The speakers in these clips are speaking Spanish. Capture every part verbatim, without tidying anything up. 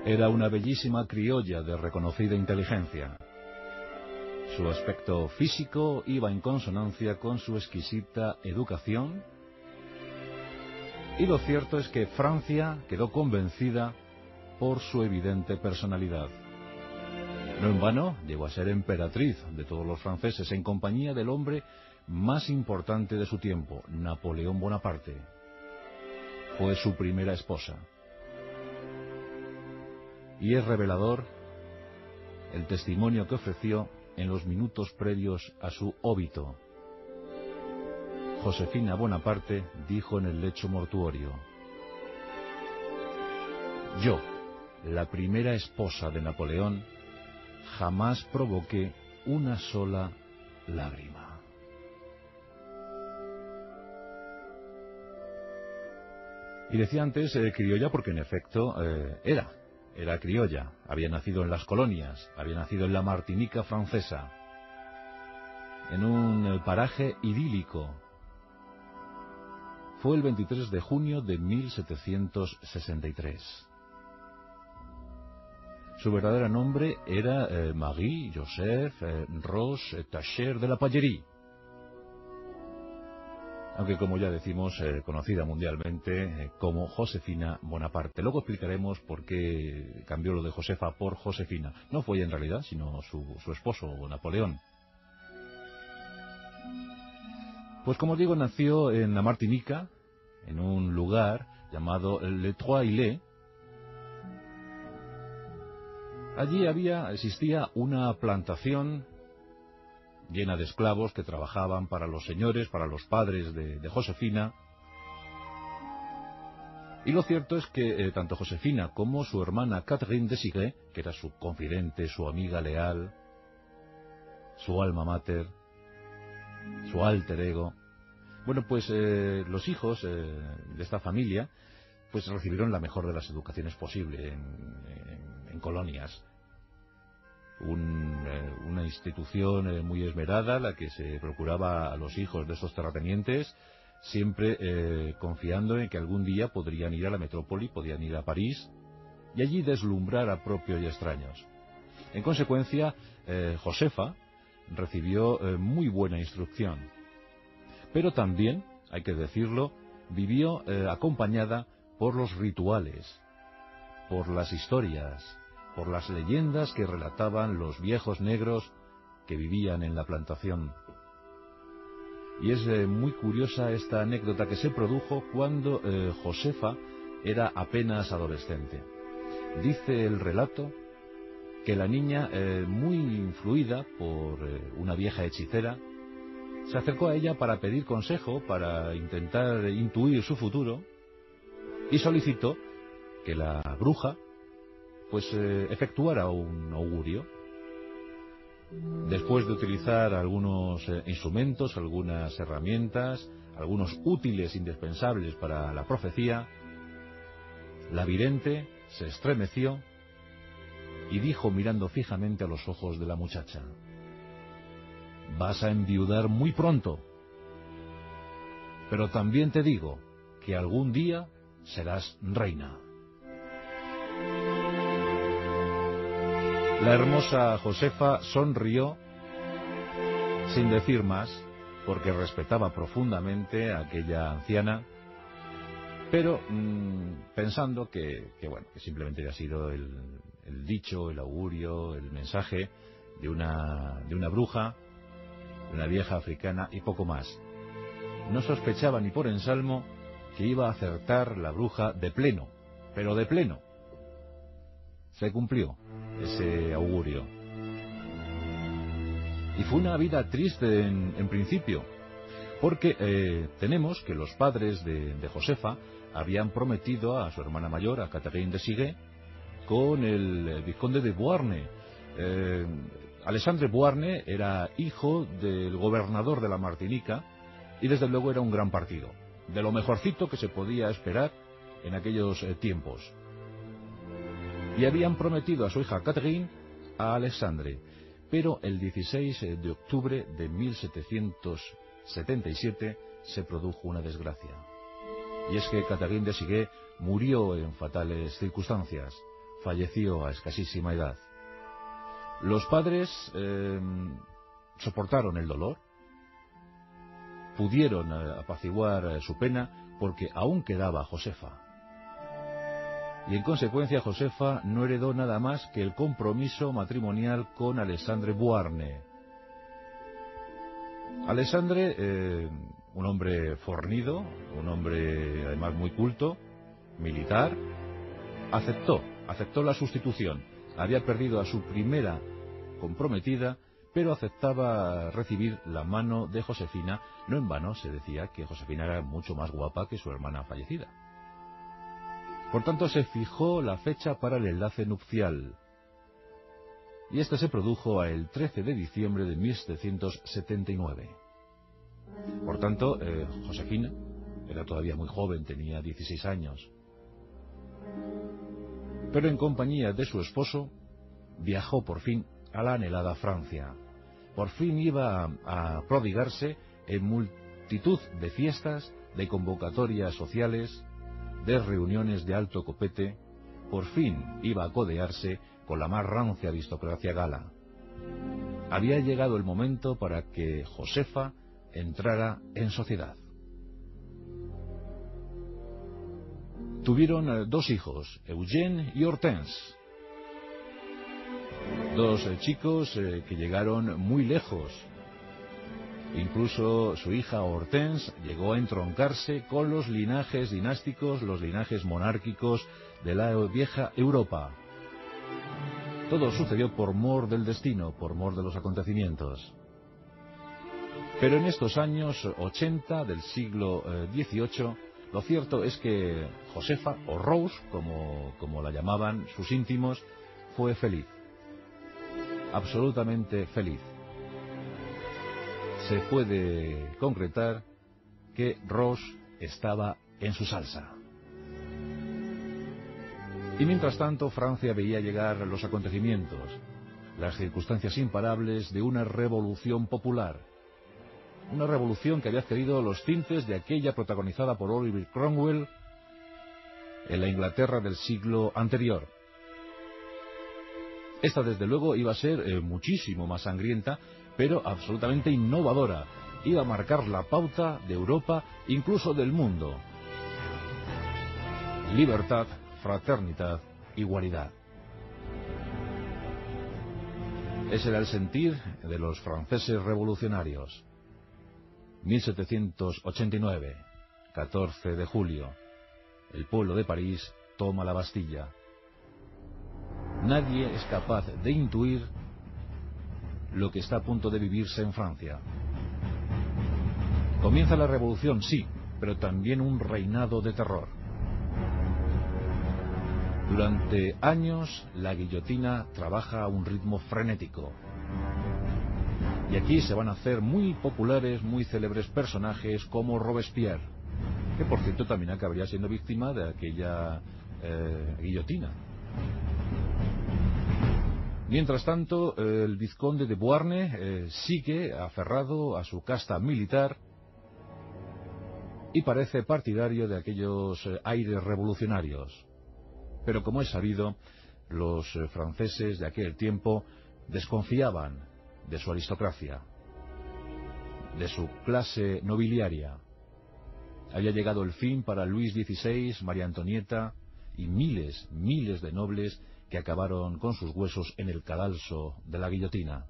Era una bellísima criolla de reconocida inteligencia. Su aspecto físico iba en consonancia con su exquisita educación, y lo cierto es que Francia quedó convencida por su evidente personalidad. No en vano llegó a ser emperatriz de todos los franceses en compañía del hombre más importante de su tiempo, Napoleón Bonaparte. Fue su primera esposa. Y es revelador el testimonio que ofreció en los minutos previos a su óbito. Josefina Bonaparte dijo en el lecho mortuorio: yo, la primera esposa de Napoleón, jamás provoqué una sola lágrima. Y decía antes eh, criolla porque en efecto eh, era, era criolla. Había nacido en las colonias, había nacido en la Martinica francesa, en un eh, paraje idílico. Fue el veintitrés de junio de mil setecientos sesenta y tres. Su verdadero nombre era eh, Marie Joseph eh, Rose Tacher de la Pallerie, aunque como ya decimos, eh, conocida mundialmente eh, como Josefina Bonaparte. Luego explicaremos por qué cambió lo de Josefa por Josefina. No fue ella en realidad, sino su, su esposo, Napoleón. Pues como digo, nació en la Martinica, en un lugar llamado Le Trois-Îlets. Allí había, existía una plantación llena de esclavos que trabajaban para los señores, para los padres de, de Josefina. Y lo cierto es que eh, tanto Josefina como su hermana Catherine de Sigue, que era su confidente, su amiga leal, su alma mater, su alter ego, bueno, pues eh, los hijos eh, de esta familia pues recibieron la mejor de las educaciones posible en, en, en colonias. Un, eh, una institución eh, muy esmerada, la que se procuraba a los hijos de estos terratenientes, siempre eh, confiando en que algún día podrían ir a la metrópoli, podían ir a París, y allí deslumbrar a propios y extraños. En consecuencia, eh, Josefa recibió eh, muy buena instrucción, pero también, hay que decirlo, vivió eh, acompañada por los rituales, por las historias, por las leyendas que relataban los viejos negros que vivían en la plantación. Y es eh, muy curiosa esta anécdota que se produjo cuando eh, Josefa era apenas adolescente. Dice el relato que la niña, eh, muy influida por eh, una vieja hechicera, se acercó a ella para pedir consejo, para intentar intuir su futuro, y solicitó que la bruja pues eh, efectuara un augurio. Después de utilizar algunos eh, instrumentos, algunas herramientas, algunos útiles indispensables para la profecía, la vidente se estremeció y dijo mirando fijamente a los ojos de la muchacha: vas a enviudar muy pronto, pero también te digo que algún día serás reina. La hermosa Josefa sonrió sin decir más, porque respetaba profundamente a aquella anciana, pero mmm, pensando que, que, bueno, que simplemente había sido el, el dicho, el augurio, el mensaje de una, de una bruja, de una vieja africana y poco más. No sospechaba ni por ensalmo que iba a acertar la bruja de pleno, pero de pleno. Se cumplió ese augurio. Y fue una vida triste en, en principio, porque eh, tenemos que los padres de, de Josefa habían prometido a su hermana mayor, a Catherine de Sigue, con el, el vizconde de Beauharnais. Eh, Alexandre Beauharnais era hijo del gobernador de la Martinica y desde luego era un gran partido, de lo mejorcito que se podía esperar en aquellos eh, tiempos. Y habían prometido a su hija Catherine a Alexandre, pero el dieciséis de octubre de mil setecientos setenta y siete se produjo una desgracia. Y es que Catherine de Sigue murió en fatales circunstancias. falleció a escasísima edad. Los padres eh, soportaron el dolor, pudieron eh, apaciguar eh, su pena porque aún quedaba Josefa. Y en consecuencia Josefa no heredó nada más que el compromiso matrimonial con Alexandre Beauharnais. Alexandre, eh, un hombre fornido, un hombre además muy culto, militar, aceptó, aceptó la sustitución. Había perdido a su primera comprometida, pero aceptaba recibir la mano de Josefina. No en vano se decía que Josefina era mucho más guapa que su hermana fallecida. Por tanto, se fijó la fecha para el enlace nupcial. Y este se produjo el trece de diciembre de mil setecientos setenta y nueve. Por tanto, eh, Josefina era todavía muy joven, tenía dieciséis años. Pero en compañía de su esposo, viajó por fin a la anhelada Francia. Por fin iba a, a prodigarse en multitud de fiestas, de convocatorias sociales, de reuniones de alto copete. Por fin iba a codearse con la más rancia aristocracia gala. Había llegado el momento para que Josefa entrara en sociedad. Tuvieron dos hijos, Eugène y Hortense. Dos eh, chicos eh, que llegaron muy lejos. Incluso su hija Hortense llegó a entroncarse con los linajes dinásticos, los linajes monárquicos de la vieja Europa. Todo sucedió por mor del destino, por mor de los acontecimientos. Pero en estos años ochenta del siglo dieciocho, lo cierto es que Josefa, o Rose, como, como la llamaban sus íntimos, fue feliz. Absolutamente feliz. Se puede concretar que Rose estaba en su salsa. Y mientras tanto, Francia veía llegar los acontecimientos, las circunstancias imparables de una revolución popular. Una revolución que había adquirido los tintes de aquella protagonizada por Oliver Cromwell en la Inglaterra del siglo anterior. Esta, desde luego, iba a ser eh, muchísimo más sangrienta, pero absolutamente innovadora. Iba a marcar la pauta de Europa, incluso del mundo. Libertad, fraternidad, igualdad. Ese era el sentir de los franceses revolucionarios. mil setecientos ochenta y nueve, catorce de julio. El pueblo de París toma la Bastilla. Nadie es capaz de intuir lo que está a punto de vivirse en Francia. Comienza la revolución, sí, pero también un reinado de terror. Durante años, la guillotina trabaja a un ritmo frenético. Y aquí se van a hacer muy populares, muy célebres personajes como Robespierre, que por cierto también acabaría siendo víctima de aquella eh, guillotina. Mientras tanto, el vizconde de Beauharnais eh, sigue aferrado a su casta militar y parece partidario de aquellos eh, aires revolucionarios. Pero como es sabido, los eh, franceses de aquel tiempo desconfiaban de su aristocracia, de su clase nobiliaria. Había llegado el fin para Luis dieciséis, María Antonieta y miles, miles de nobles que acabaron con sus huesos en el cadalso de la guillotina.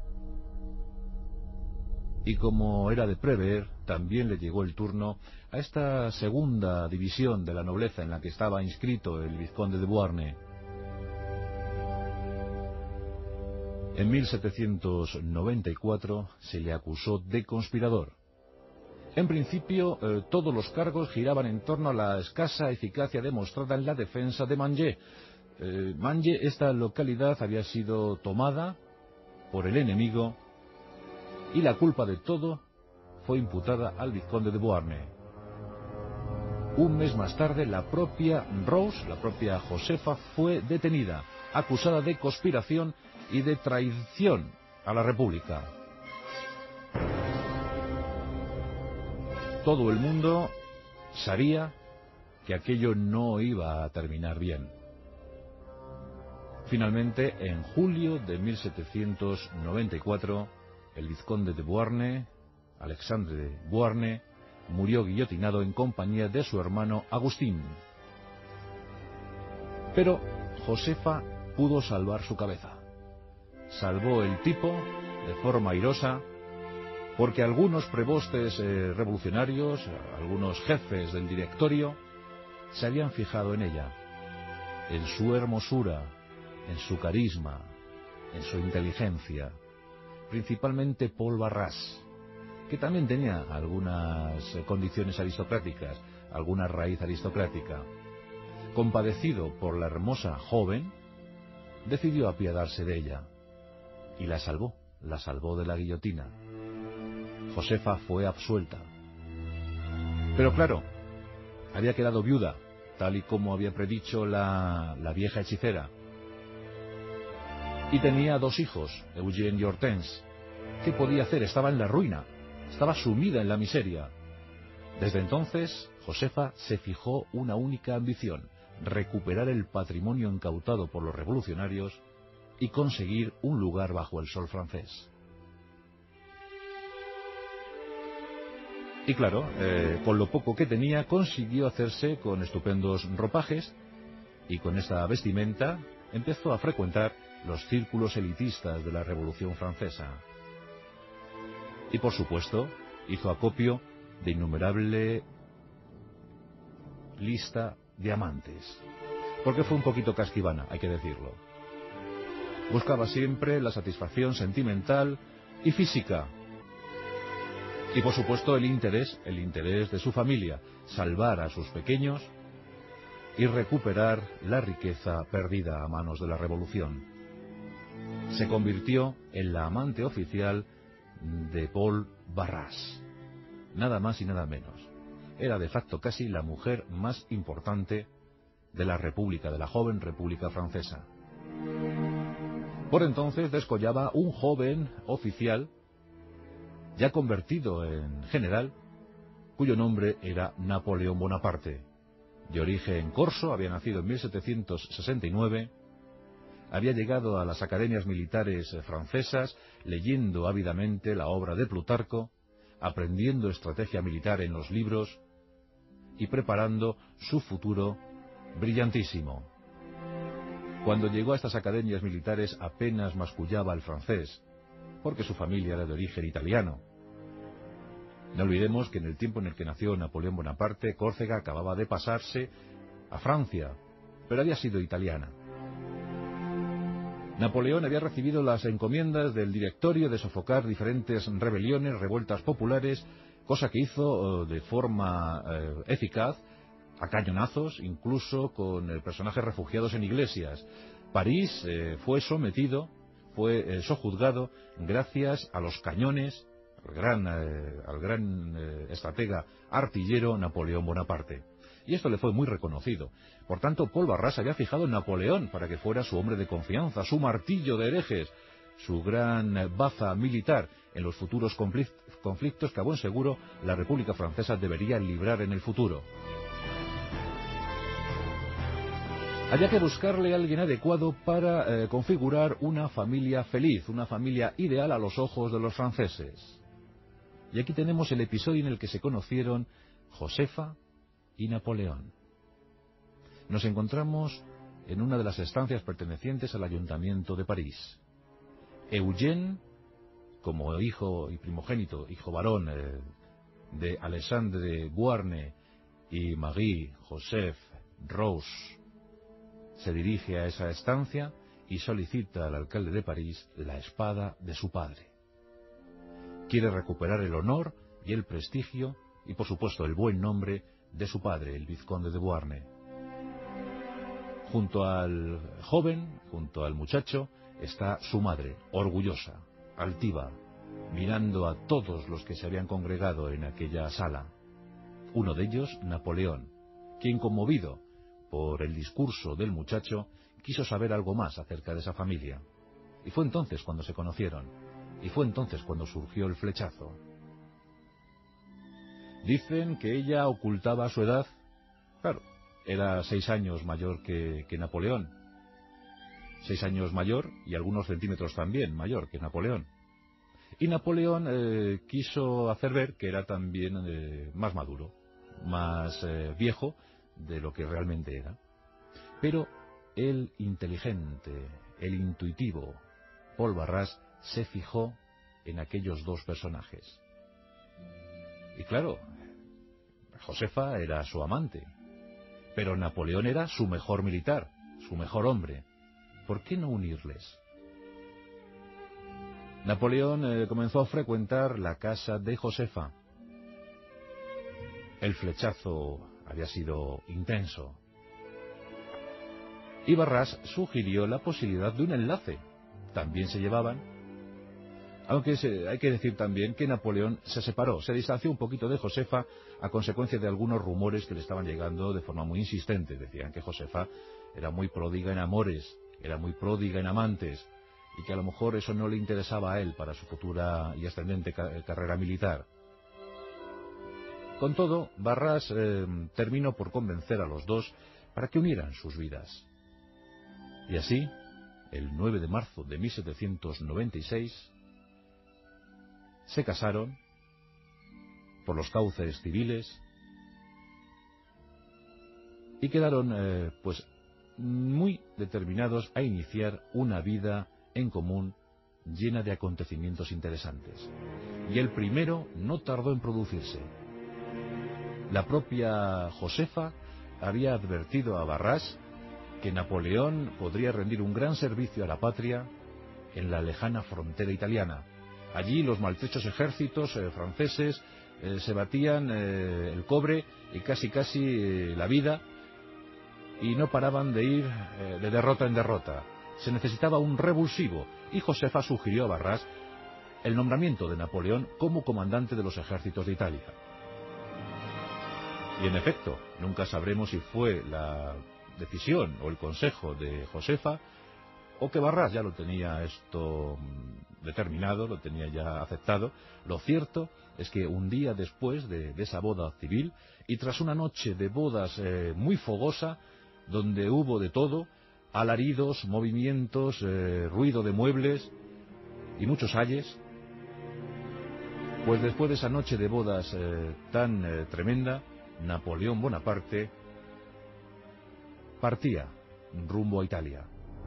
Y como era de prever, también le llegó el turno a esta segunda división de la nobleza en la que estaba inscrito el vizconde de Beauharnais. En mil setecientos noventa y cuatro se le acusó de conspirador. En principio, eh, todos los cargos giraban en torno a la escasa eficacia demostrada en la defensa de Mangé. Eh, Mangé, esta localidad había sido tomada por el enemigo y la culpa de todo fue imputada al vizconde de Beauharnais. Un mes más tarde, la propia Rose, la propia Josefa, fue detenida, acusada de conspiración y de traición a la República. Todo el mundo sabía que aquello no iba a terminar bien. Finalmente, en julio de mil setecientos noventa y cuatro, el vizconde de Beauharnais, Alexandre de Beauharnais, murió guillotinado en compañía de su hermano Agustín. Pero Josefa pudo salvar su cabeza. Salvó el tipo de forma airosa, porque algunos prebostes eh, revolucionarios, algunos jefes del directorio, se habían fijado en ella, en su hermosura, en su carisma, en su inteligencia, principalmente Paul Barras, que también tenía algunas condiciones aristocráticas, alguna raíz aristocrática. Compadecido por la hermosa joven, decidió apiadarse de ella y la salvó, la salvó de la guillotina. Josefa fue absuelta. Pero claro, había quedado viuda, tal y como había predicho la, la vieja hechicera. Y tenía dos hijos, Eugène y Hortense. ¿Qué podía hacer? Estaba en la ruina, estaba sumida en la miseria. Desde entonces, Josefa se fijó una única ambición: recuperar el patrimonio incautado por los revolucionarios y conseguir un lugar bajo el sol francés. Y claro, eh, con lo poco que tenía, consiguió hacerse con estupendos ropajes, y con esta vestimenta empezó a frecuentar los círculos elitistas de la Revolución Francesa. Y por supuesto, hizo acopio de innumerable lista de amantes, porque fue un poquito casquivana, hay que decirlo. Buscaba siempre la satisfacción sentimental y física. Y por supuesto el interés, el interés de su familia, salvar a sus pequeños y recuperar la riqueza perdida a manos de la revolución. Se convirtió en la amante oficial de Paul Barras, nada más y nada menos. Era de facto casi la mujer más importante de la República, de la joven República Francesa. Por entonces descollaba un joven oficial, ya convertido en general, cuyo nombre era Napoleón Bonaparte. De origen corso, había nacido en mil setecientos sesenta y nueve, había llegado a las academias militares francesas, leyendo ávidamente la obra de Plutarco, aprendiendo estrategia militar en los libros y preparando su futuro brillantísimo. Cuando llegó a estas academias militares apenas mascullaba el francés, porque su familia era de origen italiano. No olvidemos que en el tiempo en el que nació Napoleón Bonaparte, Córcega acababa de pasarse a Francia, pero había sido italiana. Napoleón había recibido las encomiendas del directorio de sofocar diferentes rebeliones, revueltas populares, cosa que hizo de forma eh, eficaz, a cañonazos, incluso con eh, personajes refugiados en iglesias. París eh, fue sometido, fue eh, sojuzgado gracias a los cañones, al gran, eh, al gran eh, estratega artillero Napoleón Bonaparte. Y esto le fue muy reconocido. Por tanto, Paul Barras había fijado en Napoleón para que fuera su hombre de confianza, su martillo de herejes, su gran baza militar en los futuros conflictos que a buen seguro la República Francesa debería librar en el futuro. Había que buscarle a alguien adecuado para eh, configurar una familia feliz, una familia ideal a los ojos de los franceses. Y aquí tenemos el episodio en el que se conocieron Josefa y Napoleón. Nos encontramos en una de las estancias pertenecientes al Ayuntamiento de París. Eugène, como hijo y primogénito, hijo varón eh, de Alexandre de Beauharnais y Marie Joseph Rose, se dirige a esa estancia y solicita al alcalde de París la espada de su padre. Quiere recuperar el honor y el prestigio y, por supuesto, el buen nombre de su padre, el vizconde de Beauharnais. Junto al joven, junto al muchacho, está su madre, orgullosa, altiva, mirando a todos los que se habían congregado en aquella sala. Uno de ellos, Napoleón, quien, conmovido por el discurso del muchacho, quiso saber algo más acerca de esa familia. Y fue entonces cuando se conocieron, y fue entonces cuando surgió el flechazo. Dicen que ella ocultaba su edad. Claro, era seis años mayor que, que Napoleón. seis años mayor y algunos centímetros también mayor que Napoleón. Y Napoleón eh, quiso hacer ver que era también eh, más maduro, más eh, viejo de lo que realmente era. Pero el inteligente, el intuitivo Paul Barras se fijó en aquellos dos personajes. Y claro, Josefa era su amante, pero Napoleón era su mejor militar, su mejor hombre. ¿Por qué no unirles? Napoleón eh, comenzó a frecuentar la casa de Josefa. El flechazo había sido intenso. Y Barras sugirió la posibilidad de un enlace. También se llevaban. Aunque se, hay que decir también que Napoleón se separó, se distanció un poquito de Josefa a consecuencia de algunos rumores que le estaban llegando de forma muy insistente. Decían que Josefa era muy pródiga en amores, era muy pródiga en amantes, y que a lo mejor eso no le interesaba a él para su futura y ascendente ca carrera militar. Con todo, Barras eh, terminó por convencer a los dos para que unieran sus vidas. Y así, el nueve de marzo de mil setecientos noventa y seis, se casaron por los cauces civiles y quedaron eh, pues muy determinados a iniciar una vida en común llena de acontecimientos interesantes. Y el primero no tardó en producirse. La propia Josefa había advertido a Barras que Napoleón podría rendir un gran servicio a la patria en la lejana frontera italiana. Allí los maltrechos ejércitos eh, franceses eh, se batían eh, el cobre y casi casi eh, la vida, y no paraban de ir eh, de derrota en derrota. Se necesitaba un revulsivo, y Josefa sugirió a Barras el nombramiento de Napoleón como comandante de los ejércitos de Italia. Y en efecto, nunca sabremos si fue la decisión o el consejo de Josefa, o que Barras ya lo tenía esto determinado, lo tenía ya aceptado. Lo cierto es que un día después de, de esa boda civil, y tras una noche de bodas eh, muy fogosa, donde hubo de todo, alaridos, movimientos, eh, ruido de muebles y muchos ayes, pues después de esa noche de bodas eh, tan eh, tremenda, Napoleón Bonaparte partía rumbo a Italia.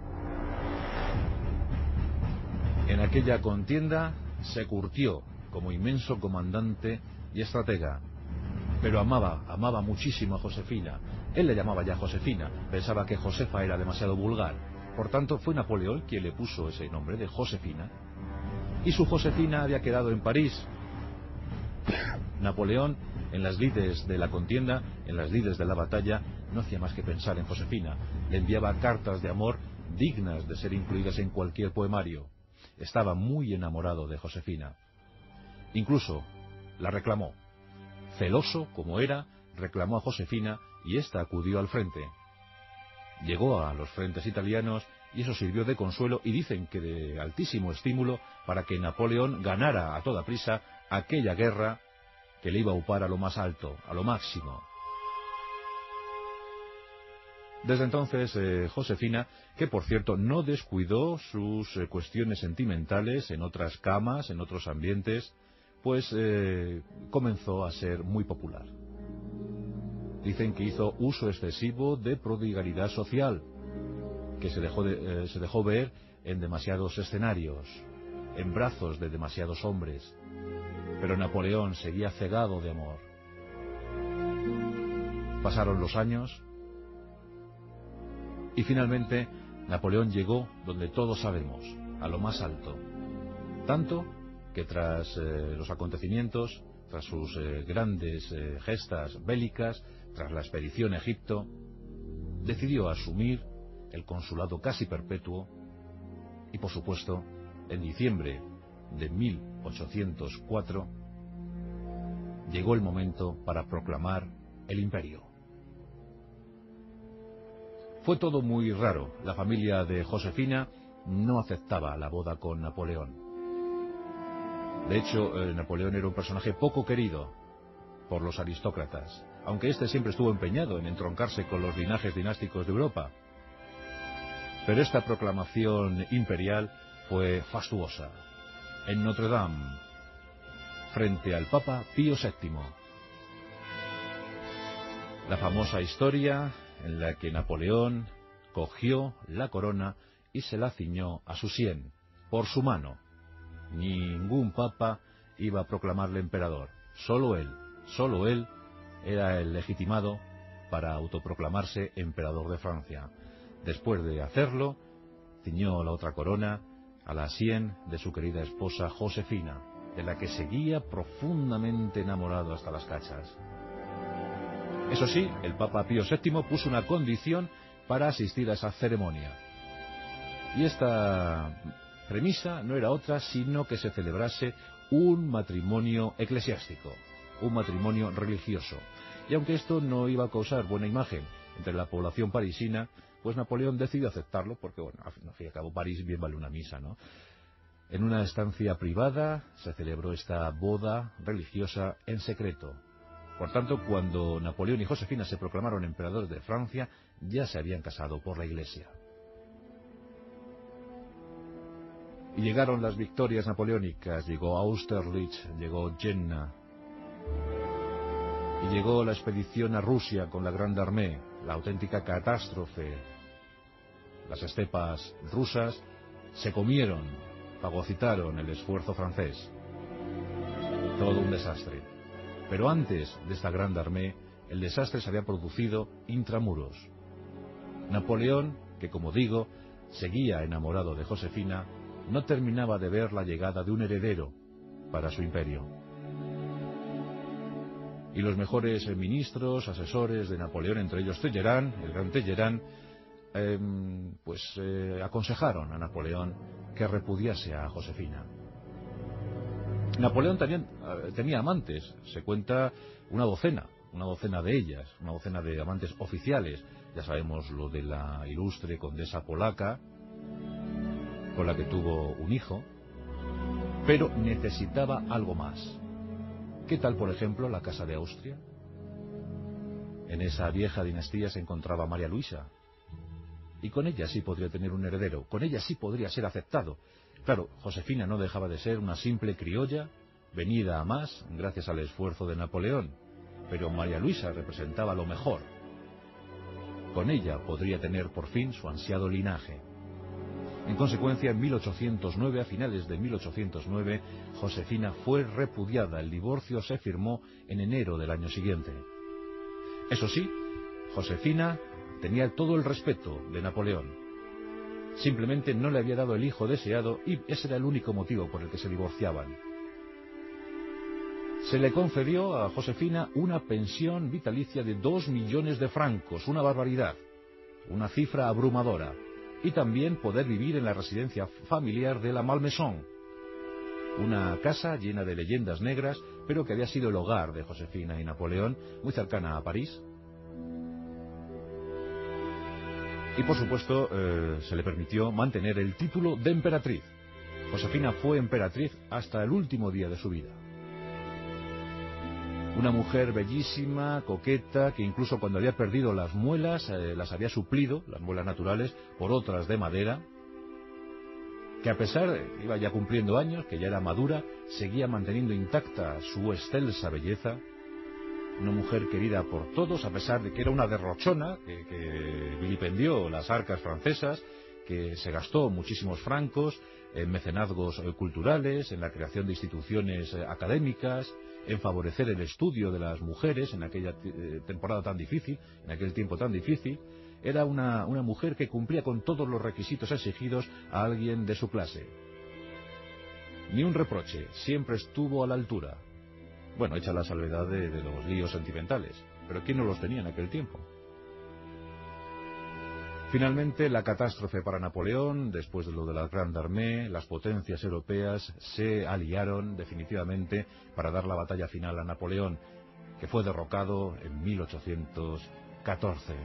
En aquella contienda se curtió como inmenso comandante y estratega, pero amaba, amaba muchísimo a Josefina. Él le llamaba ya Josefina, pensaba que Josefa era demasiado vulgar. Por tanto, fue Napoleón quien le puso ese nombre de Josefina. Y su Josefina había quedado en París. Napoleón, en las lides de la contienda, en las lides de la batalla, no hacía más que pensar en Josefina. Le enviaba cartas de amor dignas de ser incluidas en cualquier poemario. Estaba muy enamorado de Josefina. Incluso la reclamó. Celoso como era, reclamó a Josefina y ésta acudió al frente. Llegó a los frentes italianos y eso sirvió de consuelo y dicen que de altísimo estímulo para que Napoleón ganara a toda prisa aquella guerra que le iba a upar a lo más alto, a lo máximo. Desde entonces, eh, Josefina, que por cierto no descuidó sus eh, cuestiones sentimentales en otras camas, en otros ambientes, pues eh, comenzó a ser muy popular. Dicen que hizo uso excesivo de prodigalidad social, que se dejó, de, eh, se dejó ver en demasiados escenarios, en brazos de demasiados hombres, pero Napoleón seguía cegado de amor. Pasaron los años y finalmente Napoleón llegó donde todos sabemos, a lo más alto. Tanto que tras eh, los acontecimientos, tras sus eh, grandes eh, gestas bélicas, tras la expedición a Egipto, decidió asumir el consulado casi perpetuo y, por supuesto, en diciembre de mil ochocientos cuatro llegó el momento para proclamar el imperio. Fue todo muy raro. La familia de Josefina no aceptaba la boda con Napoleón. De hecho, eh, Napoleón era un personaje poco querido por los aristócratas, aunque éste siempre estuvo empeñado en entroncarse con los linajes dinásticos de Europa. Pero esta proclamación imperial fue fastuosa, en Notre Dame, frente al Papa Pío séptimo. La famosa historia en la que Napoleón cogió la corona y se la ciñó a su sien, por su mano. Ningún papa iba a proclamarle emperador, solo él, solo él era el legitimado para autoproclamarse emperador de Francia. Después de hacerlo, ciñó la otra corona a la sien de su querida esposa Josefina, de la que seguía profundamente enamorado hasta las cachas. Eso sí, el Papa Pío séptimo puso una condición para asistir a esa ceremonia. Y esta premisa no era otra sino que se celebrase un matrimonio eclesiástico, un matrimonio religioso. Y aunque esto no iba a causar buena imagen entre la población parisina, pues Napoleón decidió aceptarlo porque, bueno, al fin y al cabo París bien vale una misa, ¿no? En una estancia privada se celebró esta boda religiosa en secreto. Por tanto, cuando Napoleón y Josefina se proclamaron emperadores de Francia, ya se habían casado por la Iglesia. Y llegaron las victorias napoleónicas, llegó Austerlitz, llegó Jena, y llegó la expedición a Rusia con la Grande Armée, la auténtica catástrofe. Las estepas rusas se comieron, fagocitaron el esfuerzo francés. Todo un desastre. Pero antes de esta Grande Armée, el desastre se había producido intramuros. Napoleón, que como digo, seguía enamorado de Josefina, no terminaba de ver la llegada de un heredero para su imperio. Y los mejores ministros, asesores de Napoleón, entre ellos Talleyrand, el gran Talleyrand, eh, pues eh, aconsejaron a Napoleón que repudiase a Josefina. Napoleón también eh, tenía amantes, se cuenta una docena, una docena de ellas, una docena de amantes oficiales. Ya sabemos lo de la ilustre condesa polaca, con la que tuvo un hijo, pero necesitaba algo más. ¿Qué tal, por ejemplo, la Casa de Austria? En esa vieja dinastía se encontraba María Luisa, y con ella sí podría tener un heredero, con ella sí podría ser aceptado. Claro, Josefina no dejaba de ser una simple criolla, venida a más gracias al esfuerzo de Napoleón, pero María Luisa representaba lo mejor. Con ella podría tener por fin su ansiado linaje. En consecuencia, en mil ochocientos nueve, a finales de mil ochocientos nueve, Josefina fue repudiada. El divorcio se firmó en enero del año siguiente. Eso sí, Josefina tenía todo el respeto de Napoleón. Simplemente no le había dado el hijo deseado y ese era el único motivo por el que se divorciaban. Se le concedió a Josefina una pensión vitalicia de dos millones de francos, una barbaridad, una cifra abrumadora, y también poder vivir en la residencia familiar de la Malmaison, una casa llena de leyendas negras, pero que había sido el hogar de Josefina y Napoleón, muy cercana a París. Y por supuesto eh, se le permitió mantener el título de emperatriz. Josefina fue emperatriz hasta el último día de su vida. Una mujer bellísima, coqueta, que incluso cuando había perdido las muelas, eh, las había suplido, las muelas naturales, por otras de madera, que a pesar, iba ya cumpliendo años, que ya era madura, seguía manteniendo intacta su excelsa belleza. Una mujer querida por todos, a pesar de que era una derrochona, que, que vilipendió las arcas francesas, que se gastó muchísimos francos en mecenazgos eh, culturales, en la creación de instituciones eh, académicas, en favorecer el estudio de las mujeres en aquella eh, temporada tan difícil, en aquel tiempo tan difícil. Era una, una mujer que cumplía con todos los requisitos exigidos a alguien de su clase. Ni un reproche, siempre estuvo a la altura. Bueno, hecha la salvedad de, de los líos sentimentales, pero ¿quién no los tenía en aquel tiempo? Finalmente, la catástrofe para Napoleón, después de lo de la Grande Armée, las potencias europeas se aliaron definitivamente para dar la batalla final a Napoleón, que fue derrocado en mil ochocientos catorce.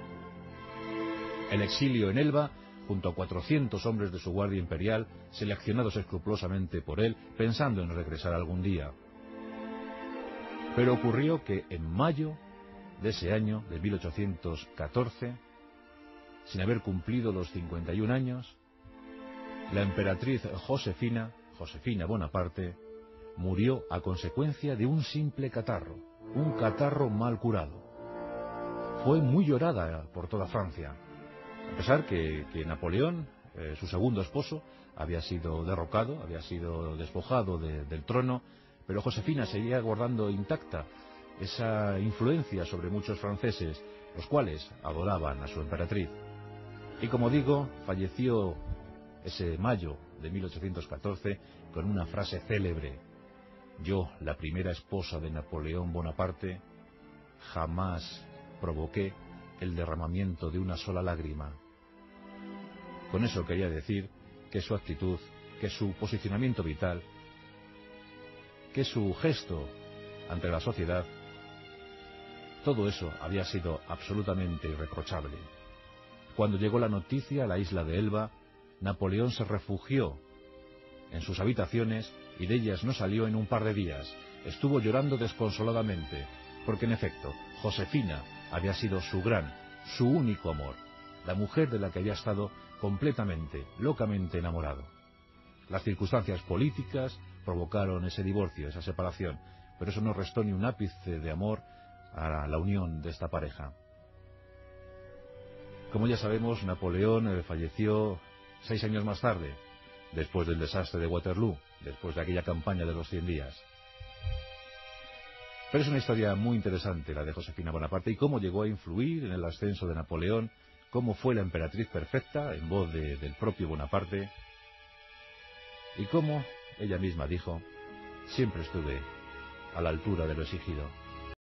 El exilio en Elba, junto a cuatrocientos hombres de su guardia imperial, seleccionados escrupulosamente por él, pensando en regresar algún día. Pero ocurrió que en mayo de ese año, de mil ochocientos catorce, sin haber cumplido los cincuenta y un años, la emperatriz Josefina, Josefina Bonaparte, murió a consecuencia de un simple catarro, un catarro mal curado. Fue muy llorada por toda Francia, a pesar que, que Napoleón, eh, su segundo esposo, había sido derrocado, había sido despojado de, del trono, pero Josefina seguía guardando intacta esa influencia sobre muchos franceses, los cuales adoraban a su emperatriz. Y como digo, falleció ese mayo de mil ochocientos catorce con una frase célebre: yo, la primera esposa de Napoleón Bonaparte, jamás provoqué el derramamiento de una sola lágrima. Con eso quería decir que su actitud, que su posicionamiento vital, que su gesto ante la sociedad, todo eso había sido absolutamente irreprochable. Cuando llegó la noticia a la isla de Elba, Napoleón se refugió en sus habitaciones y de ellas no salió en un par de días. Estuvo llorando desconsoladamente, porque en efecto, Josefina había sido su gran, su único amor, la mujer de la que había estado completamente, locamente enamorado. Las circunstancias políticas provocaron ese divorcio, esa separación, pero eso no restó ni un ápice de amor a la unión de esta pareja. Como ya sabemos, Napoleón falleció seis años más tarde, después del desastre de Waterloo, después de aquella campaña de los cien días. Pero es una historia muy interesante la de Josefina Bonaparte y cómo llegó a influir en el ascenso de Napoleón, cómo fue la emperatriz perfecta en voz de, del propio Bonaparte, y cómo ella misma dijo: siempre estuve a la altura de lo exigido.